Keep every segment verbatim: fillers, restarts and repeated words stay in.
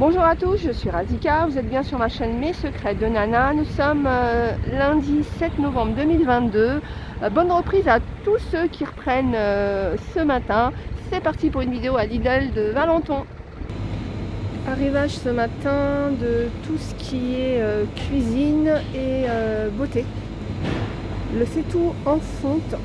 Bonjour à tous, je suis Razika, vous êtes bien sur ma chaîne Mes Secrets de Nana. Nous sommes euh, lundi sept novembre deux mille vingt-deux. Euh, bonne reprise à tous ceux qui reprennent euh, ce matin. C'est parti pour une vidéo à Lidl de Valenton. Arrivage ce matin de tout ce qui est euh, cuisine et euh, beauté. Le C'est Tout en fonte.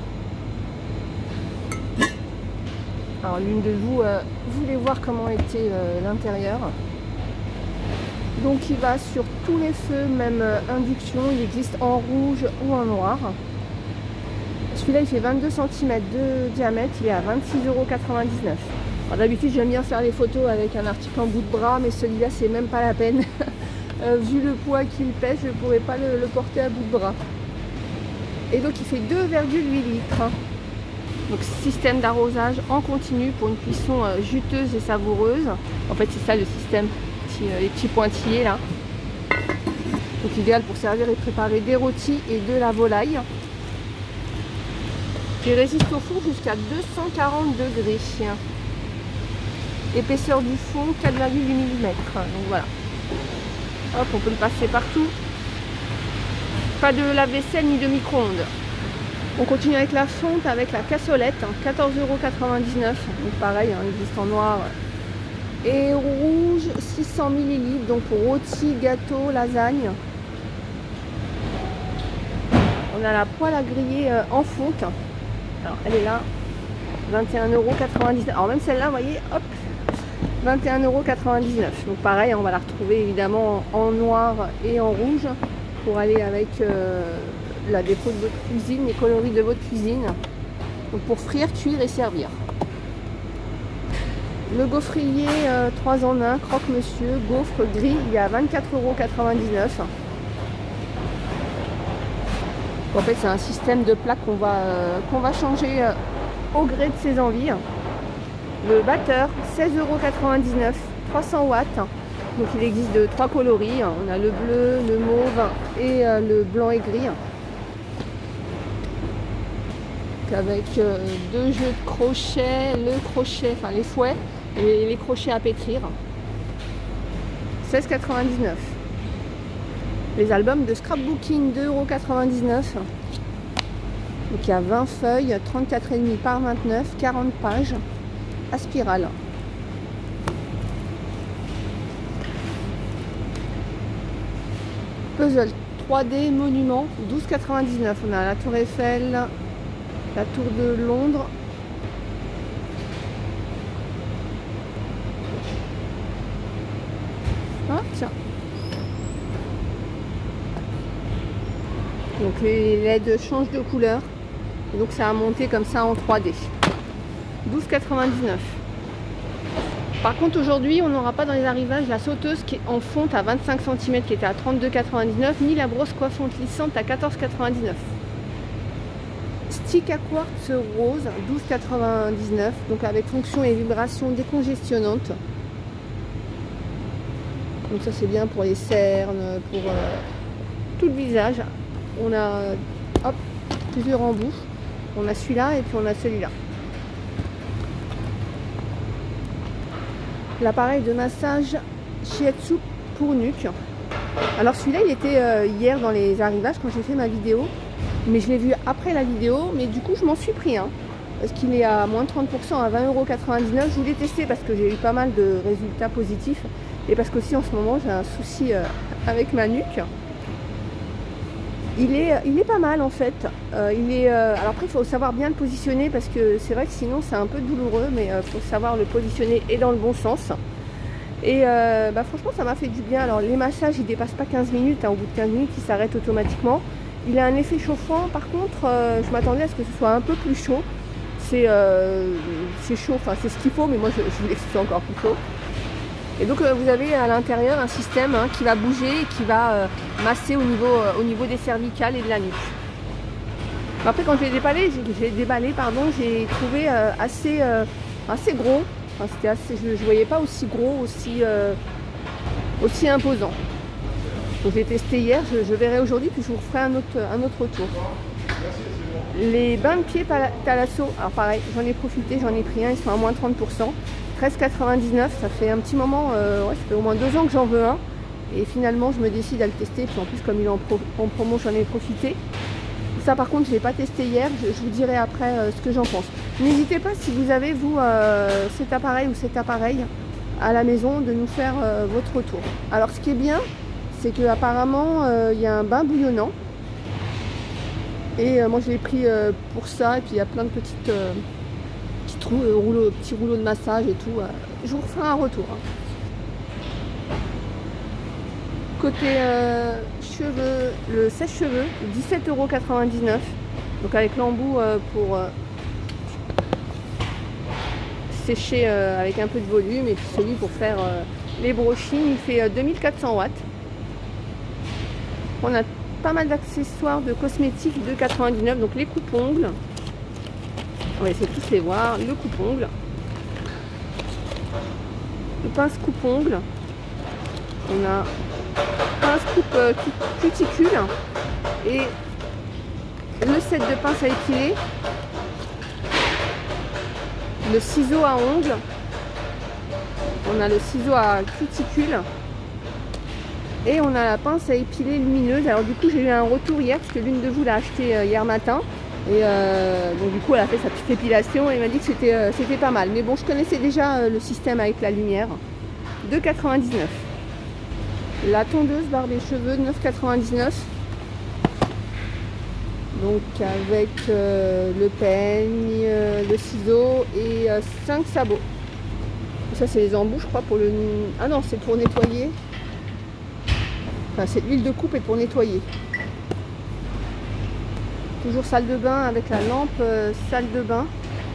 Alors l'une de vous euh, voulait voir comment était euh, l'intérieur. Donc il va sur tous les feux, même euh, induction. Il existe en rouge ou en noir. Celui-là il fait vingt-deux centimètres de diamètre, il est à vingt-six euros quatre-vingt-dix-neuf. D'habitude j'aime bien faire les photos avec un article en bout de bras, mais celui-là c'est même pas la peine. euh, vu le poids qu'il pèse, je ne pourrais pas le, le porter à bout de bras. Et donc il fait deux virgule huit litres. Donc système d'arrosage en continu pour une cuisson euh, juteuse et savoureuse. En fait c'est ça le système, petit, euh, les petits pointillés là. Donc idéal pour servir et préparer des rôtis et de la volaille. Il résiste au four jusqu'à deux cent quarante degrés. Épaisseur du fond quatre virgule huit millimètres. Donc voilà. Hop, on peut le passer partout. Pas de lave-vaisselle ni de micro-ondes. On continue avec la fonte, avec la cassolette, quatorze euros quatre-vingt-dix-neuf. Donc pareil, hein, il existe en noir et rouge, six cents millilitres. Donc rôti, gâteau, lasagne. On a la poêle à griller euh, en fonte. Alors elle est là, vingt et un euros quatre-vingt-dix-neuf. Alors même celle-là, vous voyez, hop, vingt et un euros quatre-vingt-dix-neuf. Donc pareil, on va la retrouver évidemment en noir et en rouge pour aller avec euh, la déco de votre cuisine, les coloris de votre cuisine. Donc pour frire, cuire et servir. Le gaufrier euh, trois en un, croque-monsieur, gaufre gris, il est à vingt-quatre euros quatre-vingt-dix-neuf. En fait c'est un système de plaques qu'on va, euh, qu'on va changer euh, au gré de ses envies. Le batteur, seize euros quatre-vingt-dix-neuf, trois cents watts. Donc il existe de trois coloris. On a le bleu, le mauve et euh, le blanc et gris. Avec euh, deux jeux de crochets, le crochet, enfin les fouets et les crochets à pétrir. seize euros quatre-vingt-dix-neuf. Les albums de scrapbooking, deux euros quatre-vingt-dix-neuf. Donc il y a vingt feuilles, trente-quatre virgule cinq par vingt-neuf, quarante pages à spirale. Puzzle trois D monument, douze euros quatre-vingt-dix-neuf. On a la tour Eiffel, la tour de Londres. Ah tiens. Donc les L E D changent de couleur. Et donc ça a monté comme ça en trois D. douze euros quatre-vingt-dix-neuf. Par contre aujourd'hui on n'aura pas dans les arrivages la sauteuse qui est en fonte à vingt-cinq centimètres qui était à trente-deux euros quatre-vingt-dix-neuf, ni la brosse coiffante lissante à quatorze euros quatre-vingt-dix-neuf. Stick à quartz rose, douze euros quatre-vingt-dix-neuf, donc avec fonction et vibration décongestionnante. Donc ça c'est bien pour les cernes, pour euh, tout le visage. On a hop, plusieurs embouts. On a celui-là et puis on a celui-là. L'appareil de massage Shiatsu pour nuque. Alors celui-là il était euh, hier dans les arrivages quand j'ai fait ma vidéo. Mais je l'ai vu après la vidéo, mais du coup je m'en suis pris un. Hein, parce qu'il est à moins trente pour cent à vingt euros quatre-vingt-dix-neuf. Je voulais tester parce que j'ai eu pas mal de résultats positifs. Et parce qu'aussi en ce moment j'ai un souci euh, avec ma nuque. Il est, il est pas mal en fait. Euh, il est, euh, alors après il faut savoir bien le positionner parce que c'est vrai que sinon c'est un peu douloureux. Mais il euh, faut savoir le positionner et dans le bon sens. Et euh, bah, franchement ça m'a fait du bien. Alors les massages ils dépassent pas quinze minutes. Hein, au bout de quinze minutes ils s'arrêtent automatiquement. Il a un effet chauffant, par contre, euh, je m'attendais à ce que ce soit un peu plus chaud. C'est euh, chaud, enfin c'est ce qu'il faut, mais moi je, je voulais que ce soit encore plus chaud. Et donc euh, vous avez à l'intérieur un système hein, qui va bouger et qui va euh, masser au niveau, euh, au niveau des cervicales et de la nuque. Après quand je l'ai déballé, j'ai déballé, pardon, j'ai trouvé euh, assez, euh, assez gros. Enfin, c'était assez, je ne voyais pas aussi gros, aussi, euh, aussi imposant. Donc je l'ai testé hier, je, je verrai aujourd'hui, puis je vous referai un autre, un autre tour. Les bains de pieds Thalasso, alors pareil, j'en ai profité, j'en ai pris un, ils sont à moins trente pour cent. treize quatre-vingt-dix-neuf. Ça fait un petit moment, euh, ouais, ça fait au moins deux ans que j'en veux un. Et finalement, je me décide à le tester. Puis en plus, comme il est en, pro en promo, j'en ai profité. Ça, par contre, je ne l'ai pas testé hier. Je, je vous dirai après euh, ce que j'en pense. N'hésitez pas, si vous avez, vous, euh, cet appareil ou cet appareil à la maison, de nous faire euh, votre retour. Alors, ce qui est bien, c'est qu'apparemment, euh, il y a un bain bouillonnant. Et euh, moi, je l'ai pris euh, pour ça. Et puis, il y a plein de petites, euh, petits, trous, euh, rouleaux, petits rouleaux de massage et tout. Euh, je vous referai un retour. Hein. Côté euh, cheveux, le sèche-cheveux, dix-sept euros quatre-vingt-dix-neuf. Donc avec l'embout euh, pour euh, sécher euh, avec un peu de volume. Et puis celui pour faire euh, les brochines, il fait euh, deux mille quatre cents watts. On a pas mal d'accessoires de cosmétiques, deux quatre-vingt-dix-neuf. Donc les coupes-ongles. On va essayer de tous les voir. Le coupe-ongle. Le pince coupe-ongle. On a pince coupe euh, cuticule et le set de pince à épiler, le ciseau à ongles, on a le ciseau à cuticule et on a la pince à épiler lumineuse. Alors du coup j'ai eu un retour hier parce que l'une de vous l'a acheté euh, hier matin et euh, donc du coup elle a fait sa petite épilation et elle m'a dit que c'était euh, c'était pas mal, mais bon, je connaissais déjà euh, le système avec la lumière. Deux quatre-vingt-dix-neuf. La tondeuse barre des cheveux, neuf quatre-vingt-dix-neuf. Donc avec euh, le peigne, euh, le ciseau et euh, cinq sabots. Ça c'est les embouts je crois pour le... Ah non, c'est pour nettoyer. Enfin c'est l'huile de coupe et pour nettoyer. Toujours salle de bain avec la lampe euh, salle de bain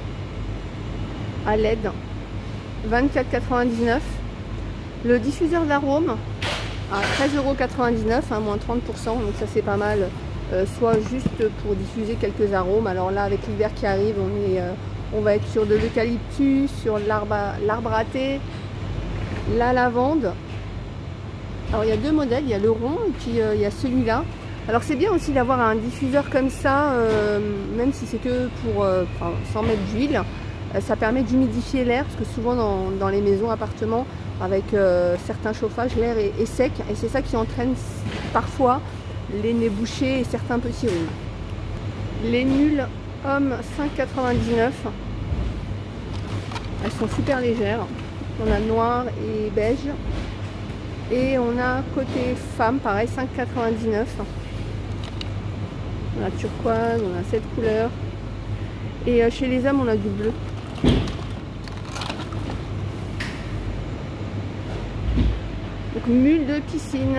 à L E D. vingt-quatre quatre-vingt-dix-neuf. Le diffuseur d'arômes à treize euros quatre-vingt-dix-neuf, hein, moins trente pour cent, donc ça c'est pas mal, euh, soit juste pour diffuser quelques arômes. Alors là avec l'hiver qui arrive, on, est, euh, on va être sur de l'eucalyptus, sur l'arbre à thé, la lavande. Alors il y a deux modèles, il y a le rond et puis euh, il y a celui-là. Alors c'est bien aussi d'avoir un diffuseur comme ça, euh, même si c'est que pour euh, enfin, sans mettre d'huile, euh, ça permet d'humidifier l'air, parce que souvent dans, dans les maisons, appartements, avec euh, certains chauffages, l'air est, est sec et c'est ça qui entraîne parfois les nez bouchés et certains petits rhumes. Les mules hommes cinq quatre-vingt-dix-neuf. Elles sont super légères. On a noir et beige. Et on a côté femme, pareil, cinq quatre-vingt-dix-neuf. On a turquoise, on a cette couleur. Et euh, chez les hommes, on a du bleu. Donc mule de piscine.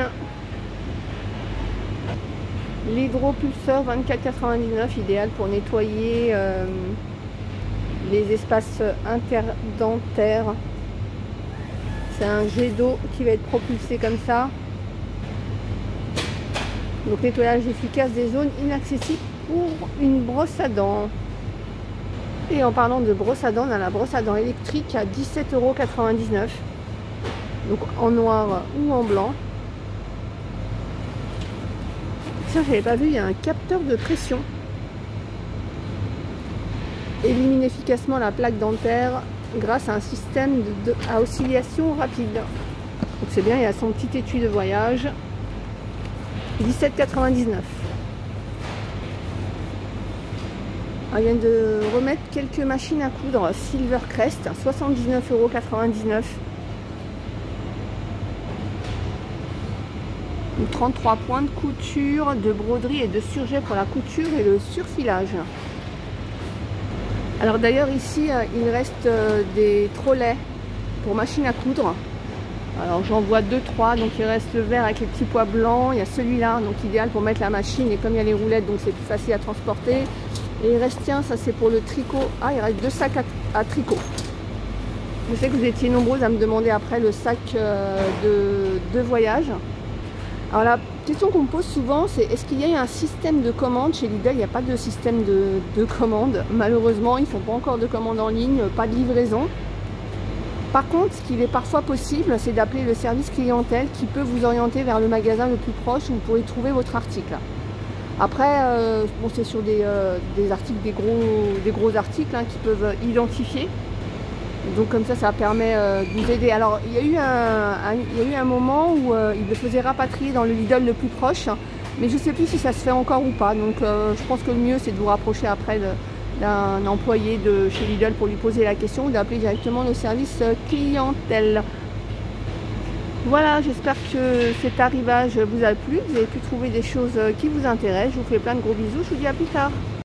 L'hydropulseur vingt-quatre quatre-vingt-dix-neuf, idéal pour nettoyer euh, les espaces interdentaires. C'est un jet d'eau qui va être propulsé comme ça. Donc nettoyage efficace des zones inaccessibles pour une brosse à dents. Et en parlant de brosse à dents, on a la brosse à dents électrique à dix-sept euros quatre-vingt-dix-neuf. Donc en noir ou en blanc. Ça, j'avais pas vu, il y a un capteur de pression. Élimine efficacement la plaque dentaire grâce à un système de, de, à oscillation rapide. Donc c'est bien, il y a son petit étui de voyage. dix-sept quatre-vingt-dix-neuf. On vient de remettre quelques machines à coudre Silvercrest, soixante-dix-neuf euros quatre-vingt-dix-neuf. trente-trois points de couture, de broderie et de surjet pour la couture et le surfilage. Alors d'ailleurs ici il reste des trolleys pour machine à coudre. Alors j'en vois deux trois, donc il reste le vert avec les petits pois blancs, il y a celui-là, donc idéal pour mettre la machine, et comme il y a les roulettes, donc c'est plus facile à transporter. Et il reste, tiens, ça c'est pour le tricot. Ah, il reste deux sacs à, à tricot. Je sais que vous étiez nombreux à me demander après le sac euh, de, de voyage. Alors la question qu'on me pose souvent, c'est est-ce qu'il y a un système de commande? Chez Lidl, il n'y a pas de système de, de commande. Malheureusement, ils ne font pas encore de commande en ligne, pas de livraison. Par contre, ce qu'il est parfois possible, c'est d'appeler le service clientèle qui peut vous orienter vers le magasin le plus proche où vous pourrez trouver votre article. Après, euh, bon, c'est sur des, euh, des articles, des gros, des gros articles hein, qui peuvent identifier. Donc comme ça, ça permet euh, de nous aider. Alors il y a eu un, un, il y a eu un moment où euh, il le faisait rapatrier dans le Lidl le plus proche, mais je ne sais plus si ça se fait encore ou pas. Donc euh, je pense que le mieux c'est de vous rapprocher après d'un employé de chez Lidl pour lui poser la question ou d'appeler directement le service clientèle. Voilà, j'espère que cet arrivage vous a plu, vous avez pu trouver des choses qui vous intéressent. Je vous fais plein de gros bisous, je vous dis à plus tard.